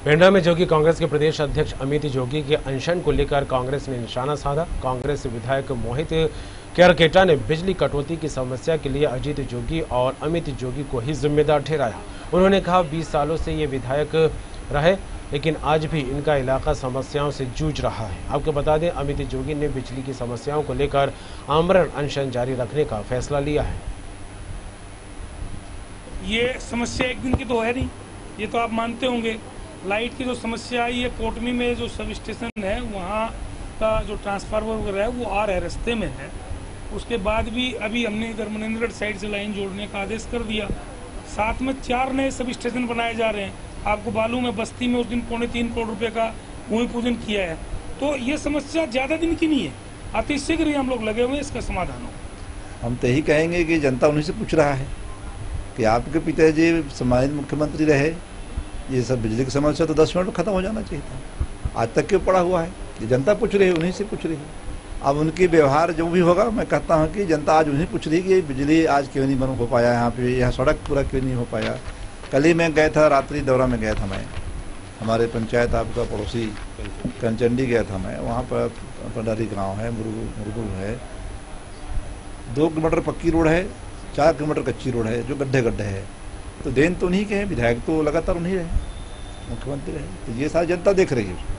पेंड्रा में जोगी कांग्रेस के प्रदेश अध्यक्ष अमित जोगी के अनशन को लेकर कांग्रेस ने निशाना साधा। कांग्रेस विधायक मोहित केरकेटा ने बिजली कटौती की समस्या के लिए अजीत जोगी और अमित जोगी को ही जिम्मेदार ठहराया। उन्होंने कहा 20 सालों से ये विधायक रहे, लेकिन आज भी इनका इलाका समस्याओं से जूझ रहा है। आपको बता दें, अमित जोगी ने बिजली की समस्याओं को लेकर आमरण अनशन जारी रखने का फैसला लिया है। ये समस्या एक दिन की तो है नहीं, ये तो आप मानते होंगे। लाइट की जो समस्या आई है, कोटमी में जो सब स्टेशन है वहाँ का जो ट्रांसफार्मर वगैरह है वो आ रहा है, रास्ते में है। उसके बाद भी अभी हमने इधर मनेन्द्रगढ़ साइड से लाइन जोड़ने का आदेश कर दिया। साथ में 4 नए सब स्टेशन बनाए जा रहे हैं। आपको मालूम है, बस्ती में उस दिन 3.25 करोड़ रुपए का भूमि पूजन किया है। तो ये समस्या ज़्यादा दिन की नहीं है, अति शीघ्र ही हम लोग लगे हुए हैं इसका समाधान हो। हम तो यही कहेंगे कि जनता उन्हीं से पूछ रहा है कि आपके पिताजी सम्मानित मुख्यमंत्री रहे, ये सब बिजली की समस्या तो 10 मिनट में खत्म हो जाना चाहिए था। आज तक क्यों पड़ा हुआ है? ये जनता पूछ रही है, उन्हीं से पूछ रही है। अब उनकी व्यवहार जो भी होगा, मैं कहता हूँ कि जनता आज उन्हीं पूछ रही है कि ये बिजली आज क्यों नहीं बन हो पाया, यहाँ पे यहाँ सड़क पूरा क्यों नहीं हो पाया। कल ही मैं गया था, रात्रि दौरा में गया था मैं, हमारे पंचायत आपका पड़ोसी कंचंडी गया था मैं। वहाँ पर पंडारी गाँव है, मुरगुल है, 2 किलोमीटर पक्की रोड है, 4 किलोमीटर कच्ची रोड है जो गड्ढे गड्ढे है। तो देन तो उन्हीं के हैं, विधायक तो लगातार उन्हीं रहे, मुख्यमंत्री रहे। तो ये सारी जनता देख रही है।